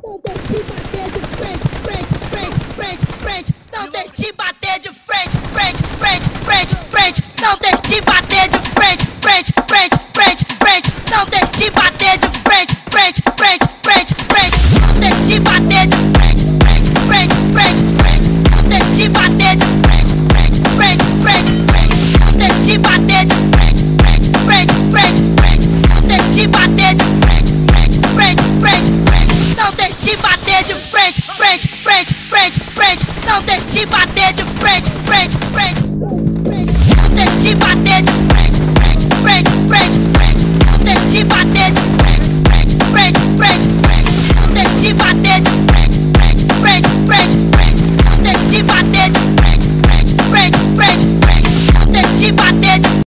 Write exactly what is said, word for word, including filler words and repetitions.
Não tente bater de frente, frente, frente, frente, frente. Não tente bater de frente, frente, frente, frente, frente. Não tente bater de